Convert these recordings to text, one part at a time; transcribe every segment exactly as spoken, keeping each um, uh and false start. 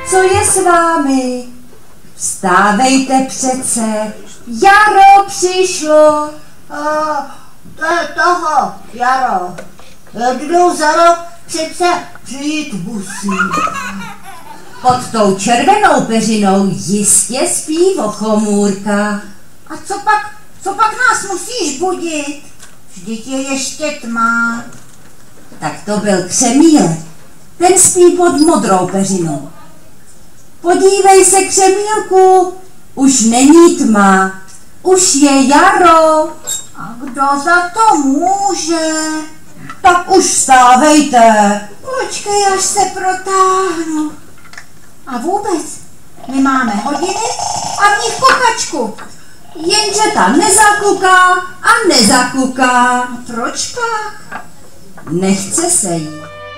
co je s vámi? Vstávejte přece, jaro přišlo. Uh, to je toho, jaro. Jednou za rok přece přijít musí. Pod tou červenou peřinou jistě spí vochomůrka. A co pak, co pak nás musíš budit? Vždyť je ještě tma. Tak to byl Křemílek. Ten spí pod modrou peřinou. Podívej se, Křemílku, už není tma, už je jaro. A kdo za to může? Tak už vstávejte. Počkej, až se protáhnu. A vůbec, my máme hodiny a v nich kukačku. Jenže ta nezakuká a nezakuká. Proč pak? Nechce se jí.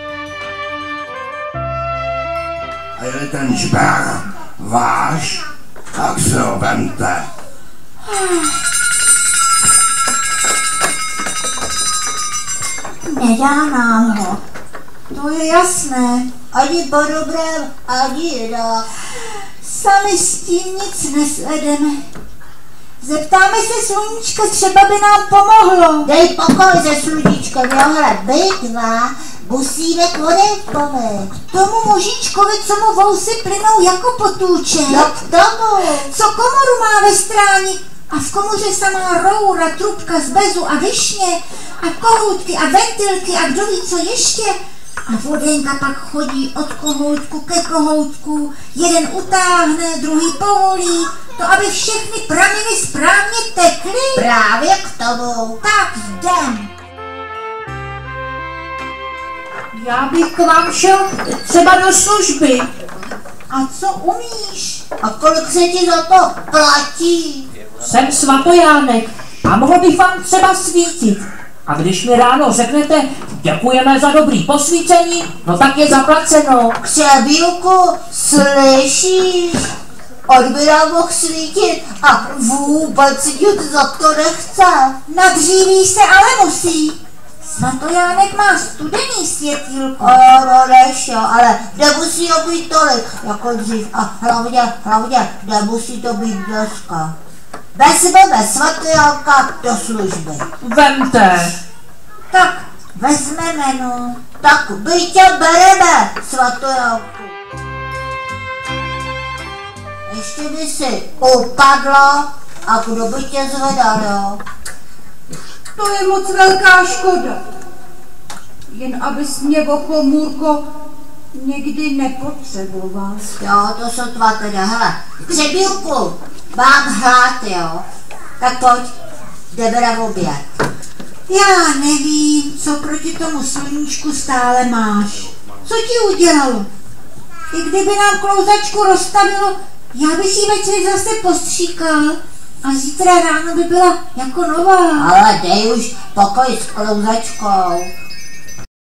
A je ten žbár váš, tak se ho vemte. Nedá nám ho. To je jasné. Ani po dobrém, ani jinak. Sami s tím nic nesvedeme. Zeptáme se sluníčka, třeba by nám pomohlo. Dej pokoj se sluníčkem, johle, bydla, musíme konečkovat. K tomu mužičkovi, co mu vousy plynou jako potůček. No k tomu. Co komoru má ve stráni a v komoře samá roura, trubka z bezu a višně a kohoutky a ventilky a kdo ví co ještě. A vodenka pak chodí od kohoutku ke kohoutku, jeden utáhne, druhý povolí, to aby všechny prameny správně tekly. Právě k tomu. Tak jdem. Já bych k vám šel třeba do služby. A co umíš? A kolik se ti za to platí? Jsem Svatojánek a mohl bych vám třeba svítit. A když mi ráno řeknete, děkujeme za dobrý posvícení, no tak je zaplaceno. Křebílku, slyšíš? On by nám mohl svítit a vůbec nic za to nechce. Nadříví se ale musí. Svatojánek má studený světýlko. Ano, nešo, ale nemusí ho být tolik jako dřív. A hlavně, hlavně nemusí to být dneska. Vezmeme Svatojánka do služby. Vemte. Tak, vezmeme, no. Tak my tě bereme, Svatojánku. Ještě by si upadla a kdo by tě zvedal, jo? To je moc velká škoda. Jen abys mě, vochomůrko, někdy nepotřeboval. Jo, to jsou dva teda, hele. Křebílku, mám hlad, jo. Tak pojď, jdeme na oběd. Já nevím, co proti tomu sluníčku stále máš. Co ti udělalo? I kdyby nám klouzačku rozstavilo, já bych ji večer zase postříkal a zítra ráno by byla jako nová. Ale dej už pokoj s klouzačkou.